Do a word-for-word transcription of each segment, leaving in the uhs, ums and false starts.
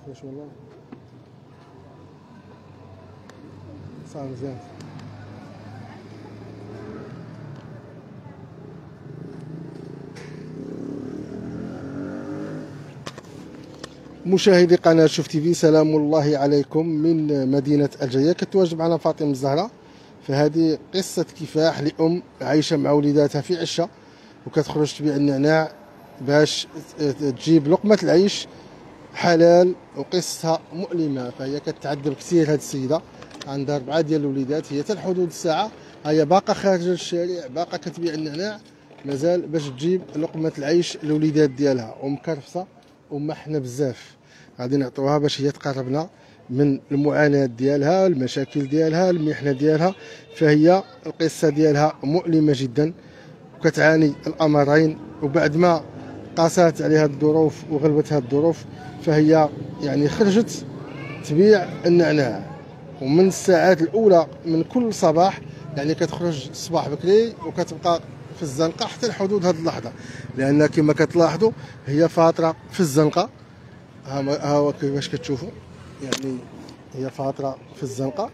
واش والله صار مزيان. مشاهدي قناة شوف تيفي، سلام الله عليكم من مدينة الجاية. كتواجد معنا فاطمة الزهراء، فهذه قصة كفاح لأم عايشة مع وليداتها في عشة وكتخرج تبيع النعناع باش تجيب لقمة العيش حلال، وقصتها مؤلمة. فهي كتعذب كثير هذه السيدة، عندها أربعة ديال الوليدات، هي حتى لحدود الساعة هي باقا خارجة للشارع، باقا كتبيع النعناع مازال باش تجيب لقمة العيش للوليدات ديالها، ومكرفسة ومحنة بزاف. غادي نعطوها باش هي تقربنا من المعاناة ديالها، المشاكل ديالها، المحنة ديالها. فهي القصة ديالها مؤلمة جدا وكتعاني الأمرين، وبعد ما قاسات عليها الظروف وغلبتها الظروف فهي يعني خرجت تبيع النعناع. ومن الساعات الأولى من كل صباح يعني كتخرج الصباح بكري وكتبقى في الزنقة حتى لحدود هذه اللحظة، لأن كما كتلاحظوا هي فاطرة في الزنقة. ها هو كيفاش كتشوفوا يعني هي فاطرة في الزنقة.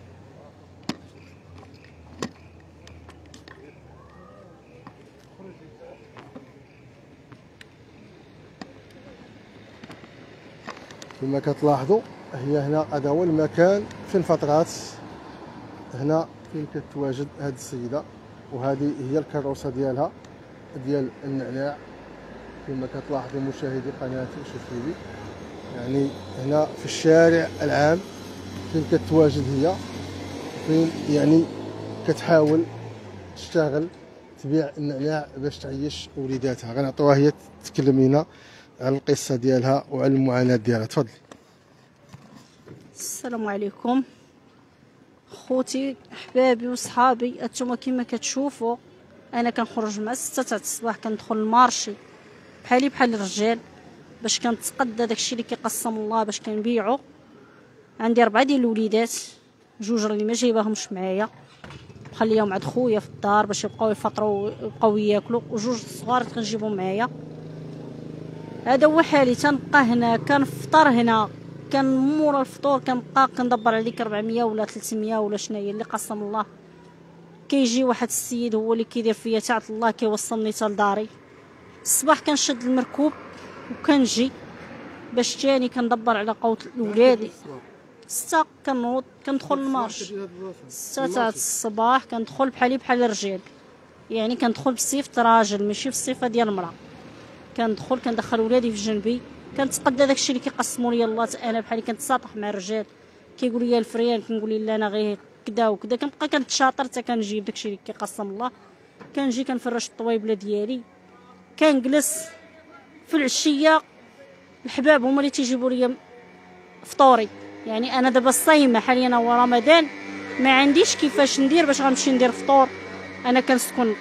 كما كتلاحظوا هي هنا هذا هو المكان في الفترات، هنا فين كتواجد هذه السيدة، وهذه هي الكروسة ديالها ديال النعناع كما كتلاحظوا مشاهدي قناة شوف تيفي. يعني هنا في الشارع العام فين كتواجد هي، فين يعني كتحاول تشتغل تبيع النعناع باش تعيش وليداتها. غنعطيوها هي تتكلم لنا على القصه ديالها وعلى المعاناه ديالها. تفضلي. السلام عليكم خوتي احبابي وصحابي، انتما كما كتشوفوا انا كنخرج مع ستة تاع الصباح، كندخل المارشي بحالي بحال الرجال باش كنتقدى داكشي اللي كيقسم الله باش كنبيعو. عندي أربعة ديال الوليدات، جوج راني ما جايباهمش معايا مخليهم عند خويا في الدار باش يبقاو يفطروا ويبقاو ياكلوا، وجوج صغار كنجيبهم معايا. هذا هو حالي، تنبقى هنا كنفطر هنا، كان مورا الفطور كنبقى كندبر عليك أربعمية ولا ثلاثمية ولا شناهي اللي قسم الله. كيجي واحد السيد هو اللي كيدير فيا تاعت الله، كيوصلني حتى لداري. الصباح كنشد المركوب وكنجي باش تاني كندبر على قوت ولادي. ستة كنوض كندخل المارش، ستة تاع الصباح كندخل بحالي بحال الرجال، يعني كندخل بصيفط راجل ماشي بصفه ديال المراه. كندخل كندخل ولادي في جنبي، كنتقدى داكشي اللي كيقسموا لي الله. انا بحالي كنتساطح مع الرجال، كيقول لي الفريان كنقول لي لا انا غير كدا وكدا، كنبقى كنتشاطر حتى كنجيب داكشي اللي كيقسم الله. كنجي كنفرش الطويبله ديالي، كنجلس في العشيه. الحباب هما اللي تيجيبوا لي فطوري، يعني انا دابا الصايمه حاليا هو رمضان، ما عنديش كيفاش ندير باش غنمشي ندير فطور. انا كنسكن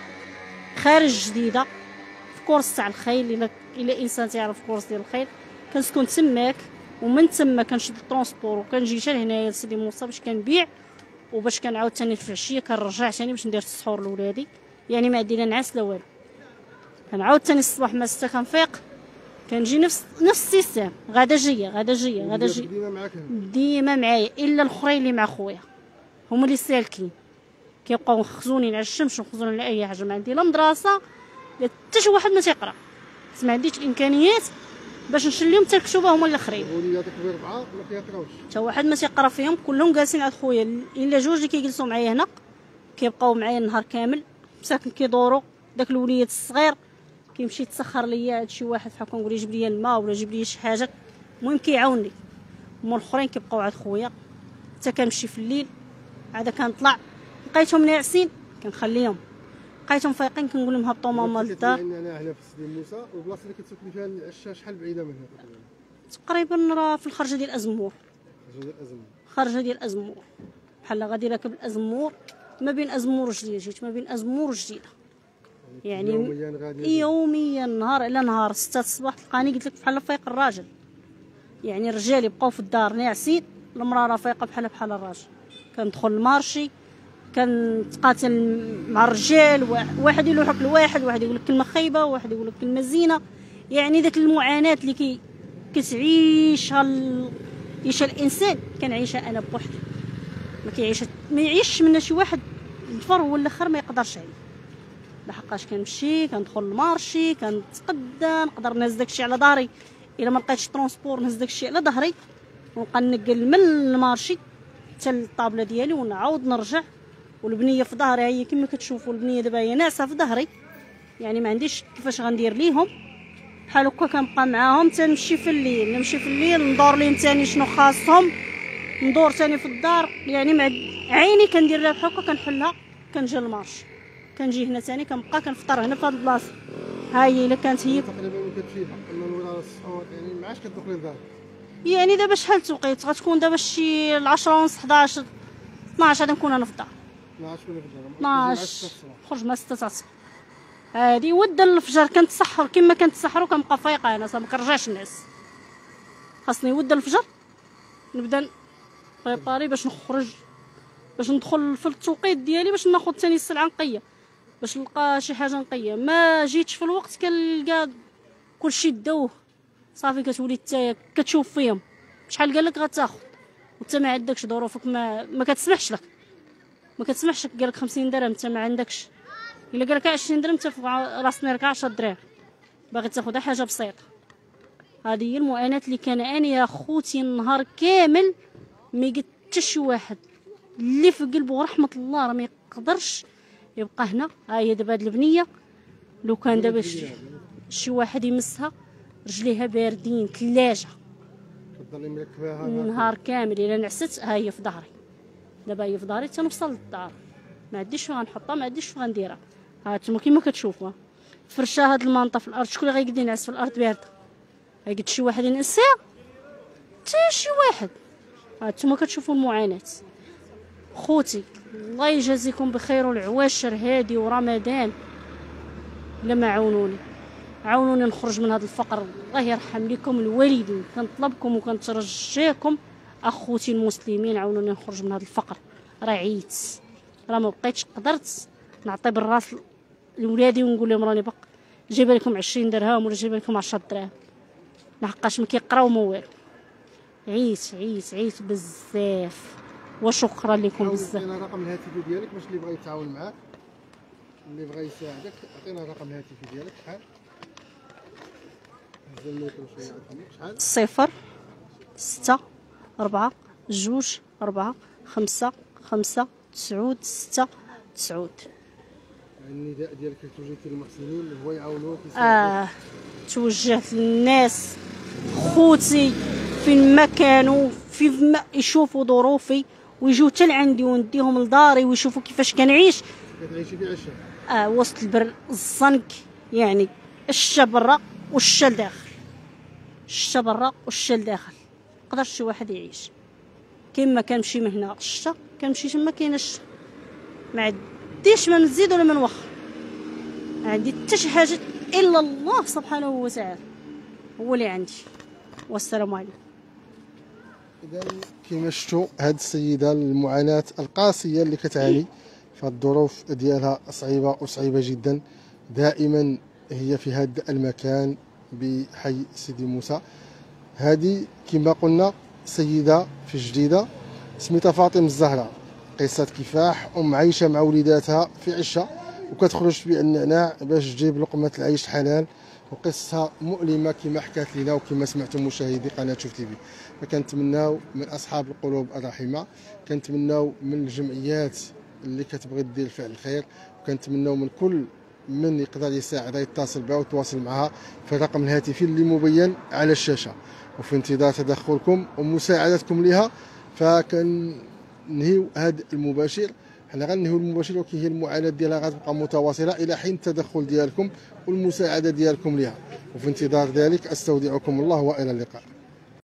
خارج جديده في كورس تاع الخيل، الا الا انسان تعرف كورس ديال الخيل، كنسكن تماك. ومن تما كنشد الترونسبور وكنجي حتى لهنايا لسيدي موسى باش كنبيع، وباش كنعاود ثاني في العشيه كنرجع ثاني باش ندير السحور لولادي. يعني ما عندي لا نعاس لا والو. كنعاود ثاني الصباح مع ستة كنفيق كنجي نفس نفس السيستم، غادا جيه غادا جيه غادا جيه ديما معايا، الا الاخرين اللي مع خويا هما اللي سالكين كيبقاو يخزوني على الشمس ويخزوني على اي حاجه. ما عندي لا مدرسه لا حتى شي واحد ما تيقرا، ما عنديش الامكانيات باش نشليهم حتى الكتوبه هما الاخرين. وليداتك بربعه ما كيقراوش، حتى واحد ما تيقرا فيهم، كلهم جالسين عند خويا. الا جوج اللي كيجلسوا معايا هنا كيبقاو معايا النهار كامل مساكن كيدوروا. داك الوليد الصغير كيمشي يتسخر ليا عند شي واحد بحال كنقول يجيب لي الماء ولا يجيب لي شي حاجه، المهم كيعاونني. هما الاخرين كيبقاو عند خويا حتى كنمشي في الليل عاد كنطلع. لقيتهم ناعسين كنخليهم، لقيتهم فايقين كنقول لهم هبطوا ماما للدار. انا هنا في سيدي موسى، والبلاصه اللي كتسكني فيها العشا شحال بعيده منها تقريبا؟ راه في الخرجه ديال ازمور. خرجه ديال ازمور بحال غادي راكب الازمور، ما بين ازمور وجديده. جيت ما بين ازمور وجديده، يعني يوميا غادي يوميا نهار الى نهار. ستة الصباح تلقاني قلت لك بحال فايق الراجل. يعني الرجال يبقاو في الدار ناعسين، المراه راه فايقه بحال بحال الراجل. كندخل المارشي كنتقاتل مع الرجال، واحد يلوحك لواحد، واحد يقول لك كلمه خايبه، واحد يقول لك كلمه زينه. يعني داك المعاناه اللي كي كتعيشها ال... يعيشها الانسان كنعيشها انا بوحدي، ما كيعيش ما يعيش منا شي واحد الفر ولا الاخر ما يقدرش عليه. لحقاش كنمشي كندخل المارشي كنتقدى نقدر نهز داكشي على ظهري، الا ما لقيتش ترونسبور نهز داكشي على ظهري ونبقى نقل من المارشي حتى للطابله ديالي ونعاود نرجع. والبنيه في ظهري هي كما كتشوفوا، البنيه دابا هي ناعسه في ظهري، يعني ما عنديش كيفاش غندير ليهم. بحال هكا كنبقى معاهم تنمشي في الليل، نمشي في الليل ندور ليهم ثاني شنو خاصهم، ندور ثاني في الدار، يعني مع عيني كندير لها بحال هكا كنحلها كنجي للمارش، كنجي هنا ثاني كنبقى كنفطر هنا في هاد البلاصه. ها هي الا كانت هي تقريبا كتفيها اما الولاده الصحوات، يعني ما عادش كتدخلي للدار. يعني دابا شحال التوقيت غتكون؟ دابا شي العشرة ونص حداش اثناش غادي نكون انا في الدار. اثناش ولا في الدار اثناش خرج مع ستة تاع الصباح. هادي ودا الفجر كنتسحر كما كنتسحر وكنبقى فايقه انا ما كنرجعش نعس. خاصني ودا الفجر نبدا بريباري باش نخرج، باش ندخل في التوقيت ديالي، باش ناخذ ثاني السلعه نقيه، باش نلقى شي حاجه نقيه. ما جيتش في الوقت كنلقى كلشي داوه صافي، كتولي حتى كتشوف فيهم شحال قال لك غتاخذ وانت ما عندكش ظروفك، ما ما كتسمحش لك ما كتسمحش لك. قال لك خمسين درهم انت ما عندكش، الا قال لك عشرين درهم انت راس نيرك عشرة دراهم باغي تاخذ حاجه بسيطه. هذه هي المعاناه اللي كنعانيها خوتي النهار كامل. ما قلت حتى شي واحد اللي في قلبه رحمه الله راه ما يقدرش يبقى هنا. ها هي دابا هاد البنيه لو كان دابا شي, شي واحد يمسها رجليها باردين ثلاجه، كتضلي مركباها النهار كامل. الا نعست ها هي في ظهري، دابا هي في ظهري تنوصل للدار، ما عنديش فين غنحطها، ما عنديش فين غنديرها. ها نتوما كيما كتشوفوا فرشه هاد المنطه في الارض، شكون اللي غيقد ينعس في الارض بارده؟ غيقد شي واحد ينعسها؟ حتى شي واحد. ها نتوما كتشوفوا المعاناه. خوتي الله يجازيكم بخير، والعواشر هادي ورمضان لما عاونوني عاونوني نخرج من هذا الفقر. الله يرحم لكم الوالدين، كنطلبكم وكنترجاكم اخوتي المسلمين عاونوني نخرج من هذا الفقر. راه عييت، راه ما بقيتش قدرت نعطي بالراس لولادي ونقول لهم راني باق جايبه لكم عشرين درهم ولا جايبه لكم عشرة دراهم، لحقاش ما كيقراو ما والو. عييت عييت عييت بزاف، وشكرا لكم بزاف. عطينا رقم الهاتف ديالك باش اللي بغى يتعاون معاك، اللي بغى يساعدك، عطينا رقم الهاتف ديالك. شحال؟ شحال؟ صفر ستة أربعة جوج أربعة خمسة خمسة تسعود ستة تسعود. النداء ديالك توجهتي للمحسنين اللي هو يعاونوك اه توجهت للناس خوتي فين ما كانوا، في ما يشوفوا ظروفي ويجوا حتى لعندي ونديهم لداري ويشوفوا كيفاش كنعيش. كتعيشي في عشا؟ اه وسط البر الزنك، يعني الشتا برا والشتا لداخل، الشتا برا والشتا لداخل. مقدرش شي واحد يعيش كيما كنمشي من هنا الشتا كنمشي تما كاين الشتا، ما عنديش ما نزيد ولا ما نوخر، ما عندي حتى شي حاجه الا الله سبحانه وتعالى هو اللي عندي. والسلام عليكم. اذا كما شفتوا هاد السيده المعاناه القاسيه اللي كتعاني فالظروف ديالها صعيبه وصعيبه جدا، دائما هي في هذا المكان بحي سيدي موسى. هذه كما قلنا سيده في جديده سميتها فاطمه الزهراء، قصه كفاح، ام عايشه مع وليداتها في عشه وكتخرج تبيع النعناع باش تجيب لقمه العيش حلال، وقصه مؤلمه كما حكات لنا وكما سمعتم مشاهدي قناه شوف تيفي. فكنتمناو من اصحاب القلوب الرحيمه، كنتمناو من الجمعيات اللي كتبغي دير فعل الخير، وكنتمناو من كل من يقدر يساعدها يتصل بها ويتواصل معها في الرقم الهاتفي اللي مبين على الشاشه. وفي انتظار تدخلكم ومساعدتكم لها فكننهيو هذا المباشر. حنا غننهيو المباشر، ولكن هي المعاناه ديالها غتبقى متواصله الى حين التدخل ديالكم والمساعده ديالكم لها. وفي انتظار ذلك استودعكم الله والى اللقاء.